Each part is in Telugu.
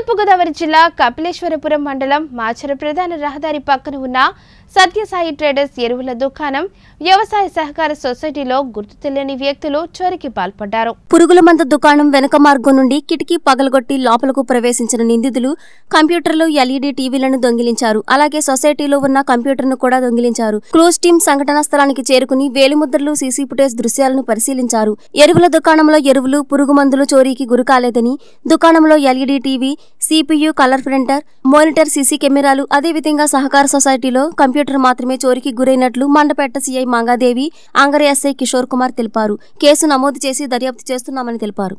తూర్పు గోదావరి జిల్లా కపిలేశ్వరపురం మండలం మాచర ప్రధాన రహదారి పక్కన ఉన్న సత్యసాయి ట్రేడర్స్ ఎరువుల దుకాణం వ్యవసాయ సహకార సొసైటీలో గుర్తు తెలియని వ్యక్తులు చోరీకి పాల్పడ్డారు. పురుగుల మందు దుకాణం వెనక మార్గం నుండి కిటికీ పగలగొట్టి లోపలకు ప్రవేశించిన నిందితులు కంప్యూటర్లు, ఎల్ఈడీ టీవీలను దొంగిలించారు. అలాగే సొసైటీలో ఉన్న కంప్యూటర్ను కూడా దొంగిలించారు. క్లోజ్ టీం సంఘటనా స్థలానికి చేరుకుని వేలిముద్రలు, సీసీ ఫుటేజ్ దృశ్యాలను పరిశీలించారు. ఎరువుల దుకాణంలో ఎరువులు, పురుగు మందులు చోరీకి గురికాలేదని, దుకాణంలో LED TV, CPU, colour printer, monitor, CC కెమెరాలు, అదేవిధంగా సహకార సొసైటీలో కంప్యూటర్ మాత్రమే చోరీకి గురైనట్లు మండపేట సిఐ మంగాదేవి, ఆంగర ఎస్ఐ కిషోర్ కుమార్ తెలిపారు. కేసు నమోదు చేసి దర్యాప్తు చేస్తున్నామని తెలిపారు.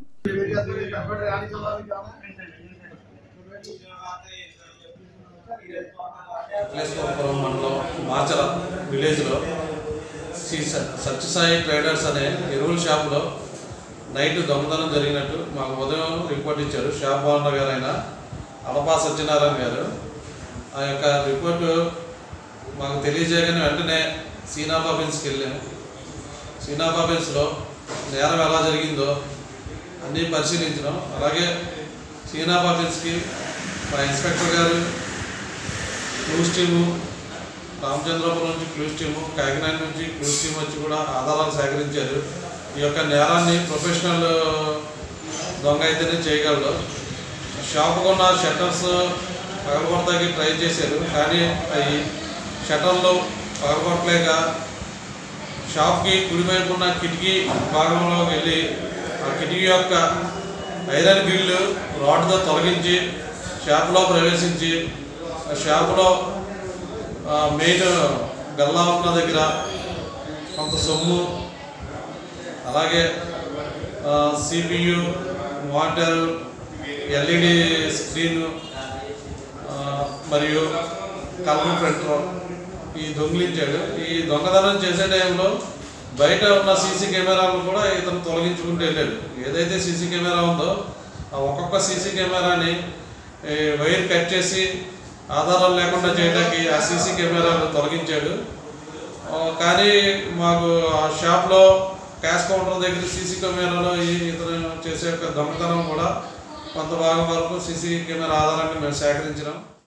సత్యసాయి ట్రేడర్స్ అనే ఎరువుల షాపులో నైట్ దొంగతనం జరిగినట్టు మాకు ఉదయం రిపోర్ట్ ఇచ్చారు. షాప్ ఓనర్ గారు అయిన అలపా సత్యనారాయణ గారు. ఆ యొక్క రిపోర్టు మాకు తెలియజేయగానే వెంటనే సీనాబ్ ఆఫీస్కి వెళ్ళాము. సీనాబ్ ఆఫీస్లో నేరం ఎలా జరిగిందో అన్నీ పరిశీలించడం. అలాగే సీనాబ్ ఆఫీస్కి మా ఇన్స్పెక్టర్ గారు, క్లూస్ టీము, రామచంద్రపురం నుంచి క్లూస్ టీము, కాకినాడ నుంచి క్లూస్ టీం వచ్చి కూడా ఆధారాలు సేకరించారు. ఈ యొక్క నేరాన్ని ప్రొఫెషనల్ దొంగ అయితేనే చేయగలడు. షాపుకు ఉన్న షట్టర్స్ పగలగొడతాకి ట్రై చేశారు, కానీ అవి షట్టర్లు పగలగొట్టలేక షాప్కి కుడివైపు ఉన్న కిటికీ భాగంలోకి వెళ్ళి ఆ కిటికీ యొక్క ఐరన్ గ్రిల్లు రాడ్తో తొలగించి షాపులో ప్రవేశించి షాపులో మెయిన్ గల్లా ఉన్న దగ్గర కొంత సొమ్ము, అలాగే సిపియు, మానిటర్, ఎల్ఈడి స్క్రీను మరియు కలర్ ప్రింటర్ ఈ దొంగిలించాడు. ఈ దొంగతనం చేసే టైంలో బయట ఉన్న సీసీ కెమెరాలను కూడా ఇతను తొలగించుకుంటూ వెళ్ళాడు. ఏదైతే సీసీ కెమెరా ఉందో ఆ ఒక్కొక్క సీసీ కెమెరాని వైర్ కట్ చేసి ఆధారాలు లేకుండా చేయడానికి ఆ సీసీ కెమెరాలు తొలగించాడు. కానీ మాకు ఆ షాప్లో క్యాష్ కౌంటర్ దగ్గర సీసీ కెమెరాలో ఇతను చేసే యొక్క దొంగతనం కూడా కొంత భాగం వరకు సీసీ కెమెరా ఆధారాన్ని మేము సేకరించినాం.